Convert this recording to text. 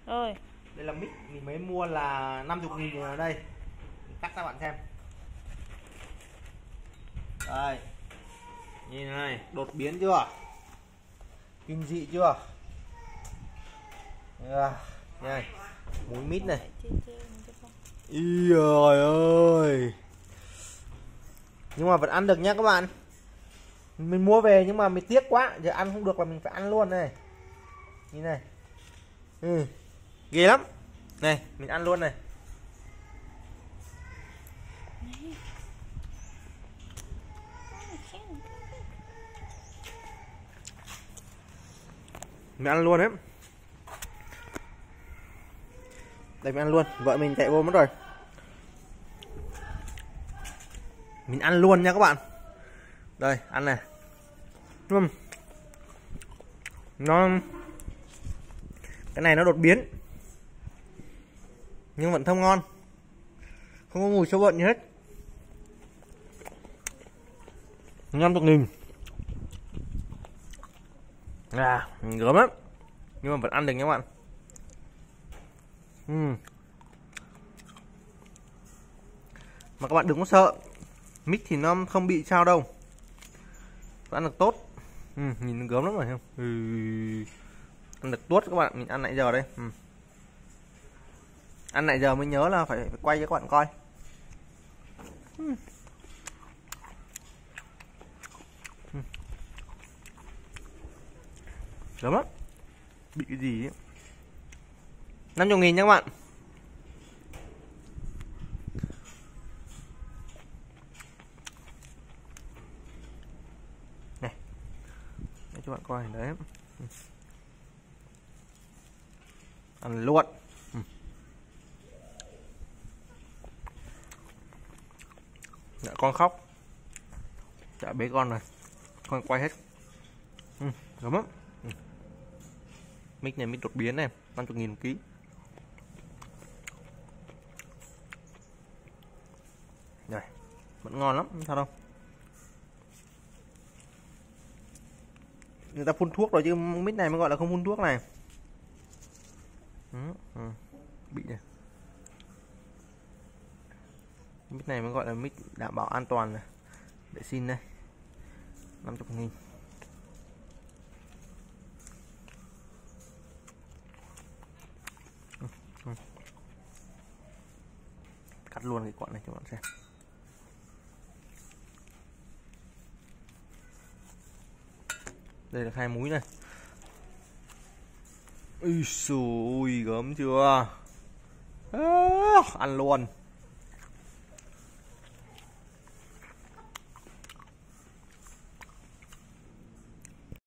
Rồi. Đây là mic mình mới mua là 50.000 ở đây. Mình cắt cho bạn xem. Đây. Nhìn này, đột biến chưa? Kinh dị chưa? Đây. Mũi mít này. Ý trời ơi. Nhưng mà vẫn ăn được nha các bạn. Mình mua về nhưng mà mình tiếc quá, giờ ăn không được là mình phải ăn luôn này. Nhìn này. Ghê lắm. Này, mình ăn luôn này. Mình ăn luôn đấy. Đây mình ăn luôn, vợ mình chạy vô mất rồi. Mình ăn luôn nha các bạn. Đây, ăn này. Nó cái này nó đột biến nhưng vẫn thơm ngon, không có mùi sâu bợn gì hết. 50.000 gớm lắm nhưng mà vẫn ăn được nha các bạn. Mà các bạn đừng có sợ, mix thì nó không bị sao đâu, ăn được tốt. Nhìn nó gớm lắm rồi không? Ăn được tốt các bạn. Mình ăn nãy giờ đây. Ăn nãy giờ mới nhớ là phải quay cho các bạn coi. Gớm lắm. Bị cái gì ấy. 50.000 nha các bạn. Này, để cho bạn coi đấy. Ăn luôn. Con khóc. Chả bế con này. Con quay hết. Gớm lắm. Mic này mic đột biến này, 50.000 một ký. Rồi, vẫn ngon lắm, sao đâu. Người ta phun thuốc rồi chứ mic này mới gọi là không phun thuốc này. Bị này. Mic này mới gọi là mic đảm bảo an toàn này. Để xin đây. 50.000. Cắt luôn cái quọn này cho bạn xem. Đây là 2 múi này. Ui xùi gớm chưa? Ăn luôn.